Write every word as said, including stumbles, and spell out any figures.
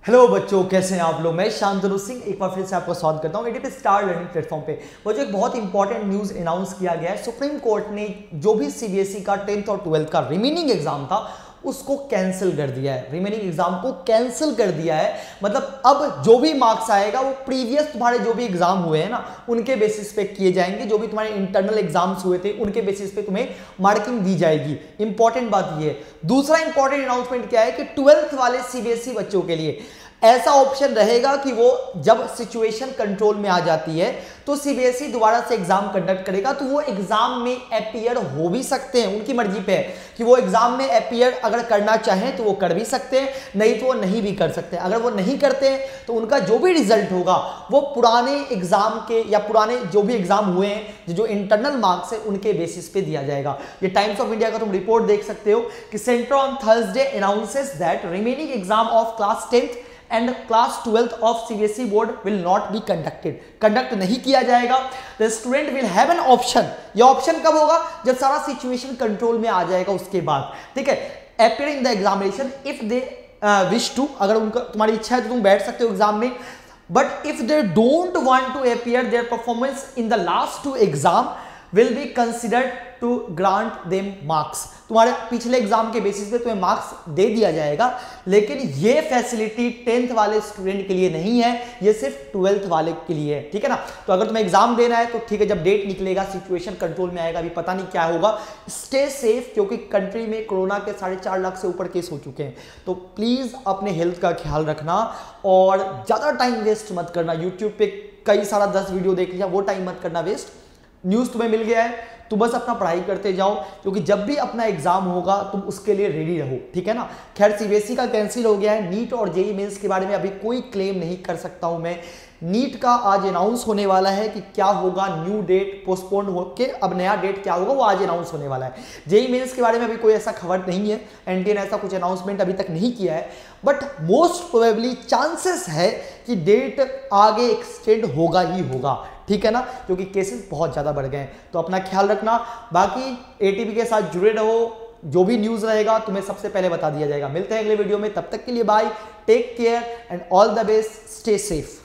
Hello बच्चों, कैसे हैं आप लोग। मैं शांतनु सिंह एक बार फिर से आपको स्वागत करता हूं एडीपी स्टार लर्निंग प्लेटफॉर्म पे। वो जो एक बहुत इंपॉर्टेंट न्यूज अनाउंस किया गया है, सुप्रीम कोर्ट ने जो भी सीबीएसई का टेंथ और ट्वेल्थ का रिमेनिंग एग्जाम था उसको कैंसिल कर दिया है। रिमेनिंग एग्जाम को कैंसिल कर दिया है, मतलब अब जो भी मार्क्स आएगा वो प्रीवियस तुम्हारे जो भी एग्जाम हुए हैं ना उनके बेसिस पे किए जाएंगे। जो भी तुम्हारे इंटरनल एग्जाम्स हुए थे उनके बेसिस पे तुम्हें मार्किंग दी जाएगी। इंपॉर्टेंट बात ये है। दूसरा इंपॉर्टेंट अनाउंसमेंट क्या है कि ट्वेल्थ वाले सीबीएसई बच्चों के लिए ऐसा ऑप्शन रहेगा कि वो जब सिचुएशन कंट्रोल में आ जाती है तो सीबीएसई दोबारा से एग्जाम कंडक्ट करेगा, तो वो एग्जाम में अपीयर हो भी सकते हैं। उनकी मर्जी पे है कि वो एग्जाम में अपीयर अगर करना चाहें तो वो कर भी सकते हैं, नहीं तो वो नहीं भी कर सकते। अगर वो नहीं करते हैं तो उनका जो भी रिजल्ट होगा वो पुराने एग्जाम के या पुराने जो भी एग्जाम हुए हैं जो इंटरनल मार्क्स है उनके बेसिस पे दिया जाएगा। ये टाइम्स ऑफ इंडिया का तुम रिपोर्ट देख सकते हो कि centre on Thursday announces that remaining exam of class tenth and class twelfth of CBSE board will not be conducted. Conduct नहीं किया जाएगा। The student will have an option. ये ऑप्शन कब होगा? जब सारा सिचुएशन कंट्रोल में आ जाएगा उसके बाद, ठीक है। Appear in the examination if they wish to, अगर उनका तुम्हारी इच्छा है तो तुम बैठ सकते हो एग्जाम में। But if they don't want to appear, their performance in the last two exam will be considered to grant them marks. तुम्हारे पिछले एग्जाम के बेसिस पे तुम्हें मार्क्स दे दिया जाएगा, लेकिन ये फैसिलिटी टेंथ वाले स्टूडेंट के लिए नहीं है, ये सिर्फ ट्वेल्थ वाले के लिए है, ठीक है ना। तो अगर तुम्हें एग्जाम देना है तो ठीक है, जब डेट निकलेगा सिचुएशन कंट्रोल में आएगा, अभी पता नहीं क्या होगा। स्टे सेफ, क्योंकि कंट्री में कोरोना के साढ़े चार लाख से ऊपर केस हो चुके हैं। तो प्लीज अपने हेल्थ का ख्याल रखना और ज्यादा टाइम वेस्ट मत करना। यूट्यूब पे कई सारा दस वीडियो देख लिया, वो टाइम मत करना वेस्ट। न्यूज तुम्हें मिल गया है तो बस अपना पढ़ाई करते जाओ, क्योंकि जब भी अपना एग्जाम होगा तुम उसके लिए रेडी रहो, ठीक है ना। खैर सीबीएसई का कैंसिल हो गया है। नीट और जेई मेंस के बारे में अभी कोई क्लेम नहीं कर सकता हूं मैं। नीट का आज अनाउंस होने वाला है कि क्या होगा, न्यू डेट पोस्टपोन होके अब नया डेट क्या होगा वो आज अनाउंस होने वाला है। जेई मेंस के बारे में अभी कोई ऐसा खबर नहीं है, एनटीए ने ऐसा कुछ अनाउंसमेंट अभी तक नहीं किया है। बट मोस्ट प्रोबेबली चांसेस है कि डेट आगे एक्सटेंड होगा ही होगा, ठीक है ना, क्योंकि केसेस बहुत ज्यादा बढ़ गए हैं। तो अपना ख्याल रखना। बाकी एटीपी के साथ जुड़े रहो, जो भी न्यूज रहेगा तुम्हें सबसे पहले बता दिया जाएगा। मिलते हैं अगले वीडियो में, तब तक के लिए bye, take care and all the best, stay safe.